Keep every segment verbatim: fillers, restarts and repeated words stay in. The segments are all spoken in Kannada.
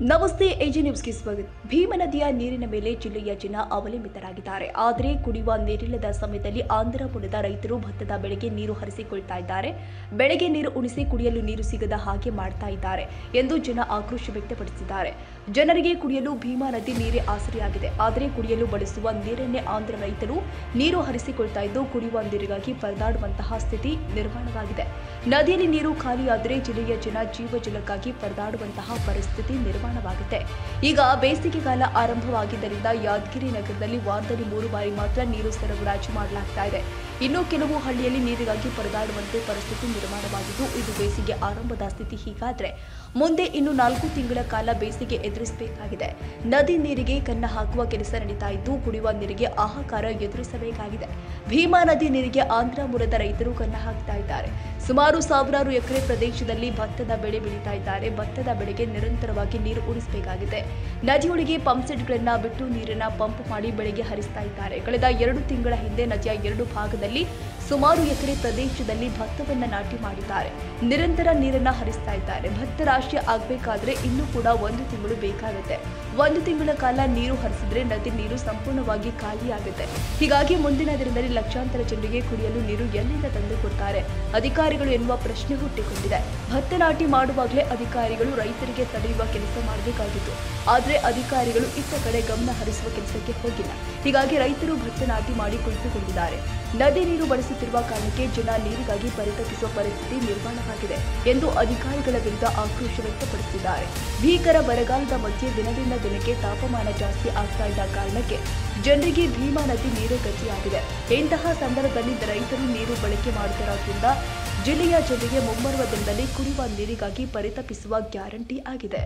ನಮಸ್ತೆ ಎಜಿ ನ್ಯೂಸ್ಗೆ ಸ್ವಾಗತ. ಭೀಮಾ ನದಿಯ ನೀರಿನ ಮೇಲೆ ಜಿಲ್ಲೆಯ ಜನ ಅವಲಂಬಿತರಾಗಿದ್ದಾರೆ. ಆದರೆ ಕುಡಿಯುವ ನೀರಿಲ್ಲದ ಸಮಯದಲ್ಲಿ ಆಂಧ್ರ ಮೂಲದ ರೈತರು ಭತ್ತದ ಬೆಳೆಗೆ ನೀರು ಹರಿಸಿಕೊಳ್ತಾ ಇದ್ದಾರೆ. ಬೆಳೆಗೆ ನೀರು ಉಣಿಸಿ ಕುಡಿಯಲು ನೀರು ಸಿಗದ ಹಾಗೆ ಮಾಡ್ತಾ ಇದ್ದಾರೆ ಎಂದು ಜನ ಆಕ್ರೋಶ ವ್ಯಕ್ತಪಡಿಸಿದ್ದಾರೆ. ಜನರಿಗೆ ಕುಡಿಯಲು ಭೀಮಾ ನದಿ ನೀರೇ ಆಸರೆಯಾಗಿದೆ. ಆದರೆ ಕುಡಿಯಲು ಬಳಸುವ ನೀರನ್ನೇ ಆಂಧ್ರ ರೈತರು ನೀರು ಹರಿಸಿಕೊಳ್ತಾ ಇದ್ದು ಕುಡಿಯುವ ನೀರಿಗಾಗಿ ಪರದಾಡುವಂತಹ ಸ್ಥಿತಿ ನಿರ್ಮಾಣವಾಗಿದೆ. ನದಿಯಲ್ಲಿ ನೀರು ಖಾಲಿಯಾದರೆ ಜಿಲ್ಲೆಯ ಜನ ಜೀವಜಲಕ್ಕಾಗಿ ಪರದಾಡುವಂತಹ ಪರಿಸ್ಥಿತಿ ನಿರ್ಮಾಣವಾಗುತ್ತೆ. ಈಗ ಬೇಸಿಗೆಗಾಲ ಆರಂಭವಾಗಿದ್ದರಿಂದ ಯಾದಗಿರಿ ನಗರದಲ್ಲಿ ವಾರದಲ್ಲಿ ಮೂರು ಬಾರಿ ಮಾತ್ರ ನೀರು ಸರಬರಾಜು ಮಾಡಲಾಗ್ತಾ ಇದೆ. ಇನ್ನು ಕೆಲವು ಹಳ್ಳಿಯಲ್ಲಿ ನೀರಿಗಾಗಿ ಪರದಾಡುವಂತೆ ಪರಿಸ್ಥಿತಿ ನಿರ್ಮಾಣವಾಗಿದ್ದು ಇದು ಬೇಸಿಗೆ ಆರಂಭದ ಸ್ಥಿತಿ. ಹೀಗಾದ್ರೆ ಮುಂದೆ ಇನ್ನು ನಾಲ್ಕು ತಿಂಗಳ ಕಾಲ ಬೇಸಿಗೆ ಎದುರಿಸಬೇಕಾಗಿದೆ. ನದಿ ನೀರಿಗೆ ಕನ್ನ ಹಾಕುವ ಕೆಲಸ ನಡೀತಾ ಇದ್ದು ಕುಡಿಯುವ ನೀರಿಗೆ ಹಾಹಾಕಾರ ಎದುರಿಸಬೇಕಾಗಿದೆ. ಭೀಮಾ ನದಿ ನೀರಿಗೆ ಆಂಧ್ರ ಮೂಲದ ರೈತರು ಕನ್ನ ಹಾಕ್ತಾ ಇದ್ದಾರೆ. ಸುಮಾರು ಸಾವಿರಾರು ಎಕರೆ ಪ್ರದೇಶದಲ್ಲಿ ಭತ್ತದ ಬೆಳೆ ಬೆಳೀತಾ ಇದ್ದಾರೆ. ಭತ್ತದ ಬೆಳೆಗೆ ನಿರಂತರವಾಗಿ ನೀರು ಉಳಿಸಬೇಕಾಗಿದೆ. ನದಿಯೊಳಗೆ ಪಂಪ್ ಸೆಟ್ಗಳನ್ನ ಬಿಟ್ಟು ನೀರನ್ನ ಪಂಪ್ ಮಾಡಿ ಬೆಳೆಗೆ ಹರಿಸ್ತಾ ಇದ್ದಾರೆ. ಕಳೆದ ಎರಡು ತಿಂಗಳ ಹಿಂದೆ ನದಿಯ ಎರಡು ಭಾಗದಲ್ಲಿ ಸುಮಾರು ಎಕರೆ ಪ್ರದೇಶದಲ್ಲಿ ಭತ್ತವನ್ನ ನಾಟಿ ಮಾಡಿದ್ದಾರೆ. ನಿರಂತರ ನೀರನ್ನ ಹರಿಸ್ತಾ ಇದ್ದಾರೆ. ಭತ್ತ ರಾಶಿ ಆಗಬೇಕಾದ್ರೆ ಇನ್ನೂ ಕೂಡ ಒಂದು ತಿಂಗಳು ಬೇಕಾಗುತ್ತೆ. ಒಂದು ತಿಂಗಳ ಕಾಲ ನೀರು ಹರಿಸಿದ್ರೆ ನದಿ ನೀರು ಸಂಪೂರ್ಣವಾಗಿ ಖಾಲಿಯಾಗುತ್ತೆ. ಹೀಗಾಗಿ ಮುಂದಿನ ದಿನದಲ್ಲಿ ಲಕ್ಷಾಂತರ ಜನರಿಗೆ ಕುಡಿಯಲು ನೀರು ಎಲ್ಲಿಂದ ತಂದು ಕೊಡ್ತಾರೆ ಅಧಿಕಾರಿಗಳು ಎನ್ನುವ ಪ್ರಶ್ನೆ ಹುಟ್ಟಿಕೊಂಡಿದೆ. ಭತ್ತ ನಾಟಿ ಮಾಡುವಾಗಲೇ ಅಧಿಕಾರಿಗಳು ರೈತರಿಗೆ ತಡೆಯುವ ಕೆಲಸ ಮಾಡಬೇಕಾಗಿತ್ತು. ಆದರೆ ಅಧಿಕಾರಿಗಳು ಇತ್ತ ಕಡೆ ಗಮನ ಹರಿಸುವ ಕೆಲಸಕ್ಕೆ ಹೋಗಿಲ್ಲ. ಹೀಗಾಗಿ ರೈತರು ಭತ್ತ ನಾಟಿ ಮಾಡಿ ಕುಳಿತುಕೊಂಡಿದ್ದಾರೆ. ನದಿ ನೀರು ಬಳಸುತ್ತಿರುವ ಕಾರಣಕ್ಕೆ ಜನ ನೀರಿಗಾಗಿ ಪರಿತಪಿಸುವ ಪರಿಸ್ಥಿತಿ ನಿರ್ಮಾಣವಾಗಿದೆ ಎಂದು ಅಧಿಕಾರಿಗಳ ವಿರುದ್ಧ ಆಕ್ರೋಶ ವ್ಯಕ್ತಪಡಿಸಿದ್ದಾರೆ. ಭೀಕರ ಬರಗಾಲದ ಮಧ್ಯೆ ದಿನದಿಂದ ದಿನಕ್ಕೆ ತಾಪಮಾನ ಜಾಸ್ತಿ ಆಗ್ತಾ ಇದ್ದ ಕಾರಣಕ್ಕೆ ಜನರಿಗೆ ಭೀಮಾ ನದಿ ನೀರೇ ಗತಿಯಾಗಿದೆ. ಇಂತಹ ಸಂದರ್ಭದಲ್ಲಿ ರೈತರು ನೀರು ಬಳಕೆ ಮಾಡುತ್ತಿರೋದ್ರಿಂದ ಜಿಲ್ಲೆಯ ಜನರಿಗೆ ಮುಂಬರುವ ದಿನದಲ್ಲಿ ಕುಡಿಯುವ ನೀರಿಗಾಗಿ ಪರಿತಪಿಸುವ ಗ್ಯಾರಂಟಿ ಆಗಿದೆ.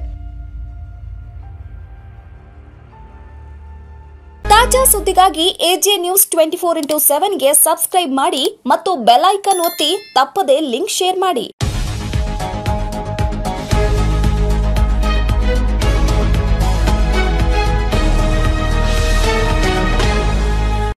ತಾಜಾ ಸುದ್ದಿಗಾಗಿ AJ news twenty four into ಸೆವೆನ್ಗೆ ಸಬ್ಸ್ಕ್ರೈಬ್ ಮಾಡಿ ಮತ್ತು ಬೆಲ್ ಐಕಾನ್ ಒತ್ತಿ ತಪ್ಪದೇ ಲಿಂಕ್ ಶೇರ್ ಮಾಡಿ.